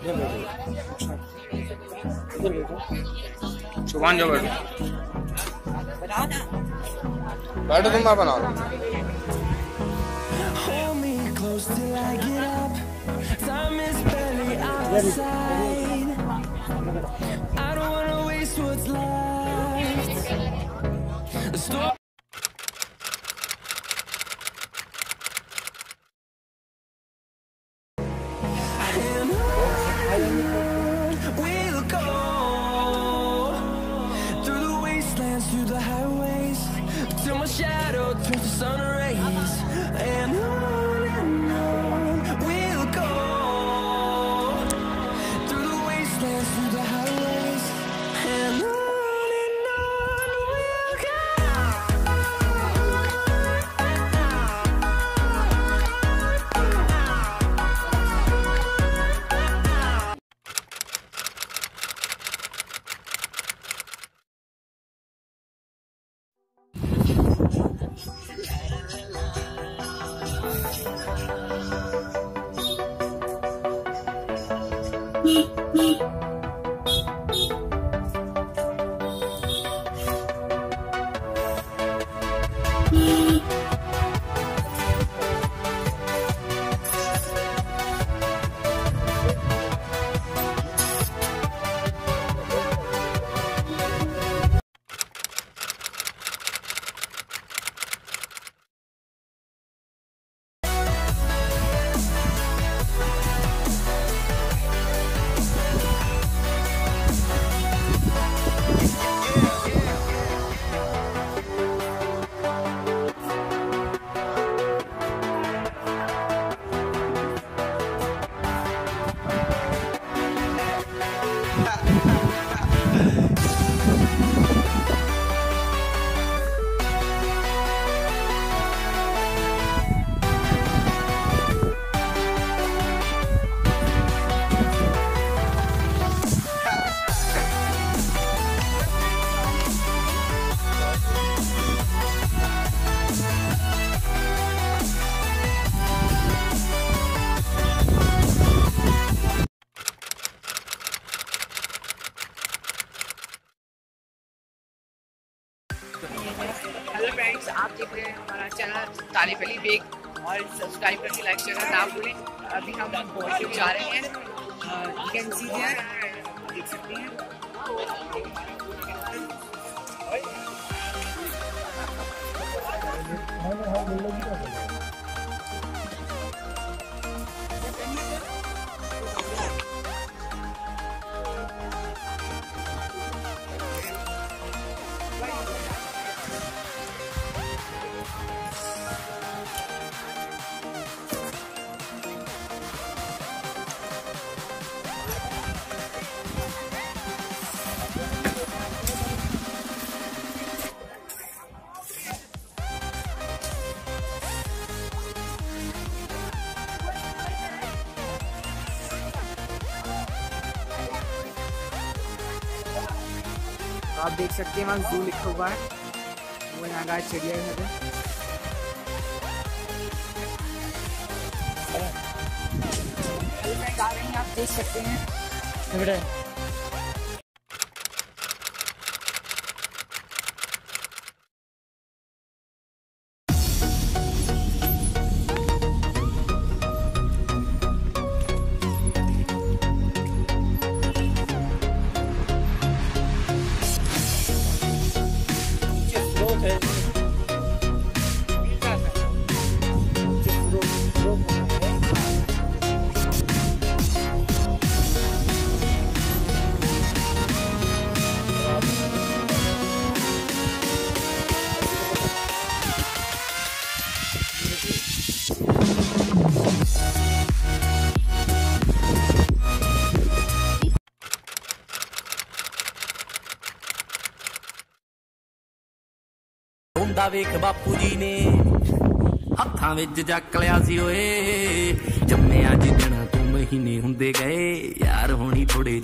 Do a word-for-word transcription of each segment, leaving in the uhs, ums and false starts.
सुभान जो बैठो बैठो तुम मैं बना रहा हूँ। Through the highways till my shadow turns to sun rays, and on and on we'll go through the wastelands, through the highways, and on and on we'll go. Hello friends, आप देख रहे हैं हमारा चैनल तारीफ अली बेग और subscribe करके like share करना ना भूलें। अभी हम बहुत जा रहे हैं, यू कैन सी देयर, देख सकते हैं। आप देख सकते हैं वहाँ जू लिखा हुआ है, वो यहाँ का चिड़ियाघर है। आप देख सकते हैं। ਹੁੰਦਾ ਵੇਖ ਬਾਪੂ ਜੀ ਨੇ ਹੱਥਾਂ ਵਿੱਚ ਚੱਕ ਲਿਆ ਸੀ ਓਏ, ਜੰਮਿਆ ਜਿੱਦਣ ਤੂੰ ਮਹੀਨੇ ਹੁੰਦੇ ਗਏ ਯਾਰ ਹੋਣੀ ਥੋੜੇ।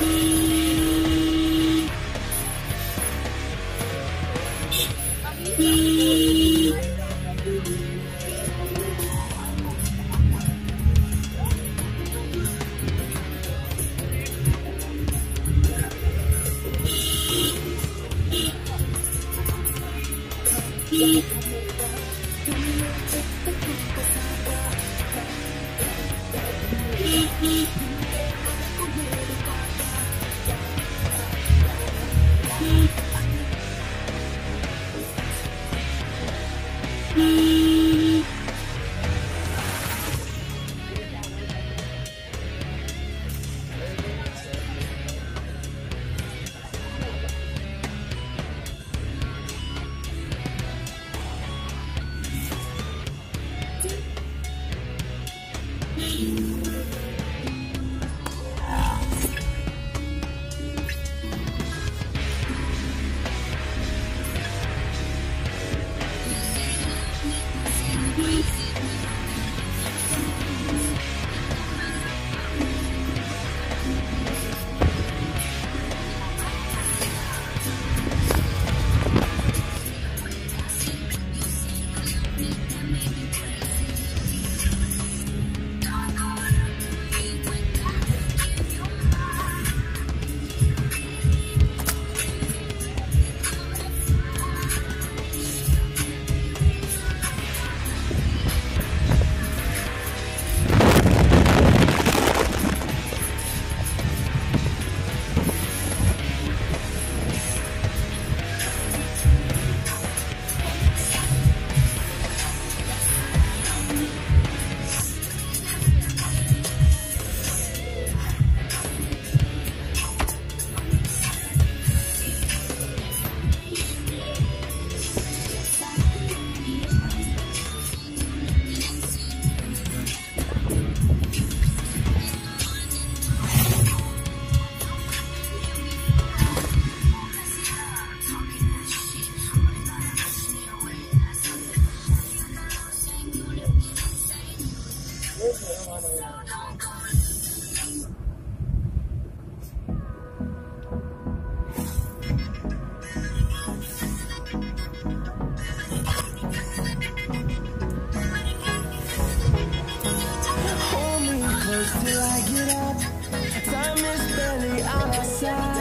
Till I get up, time is barely on our side.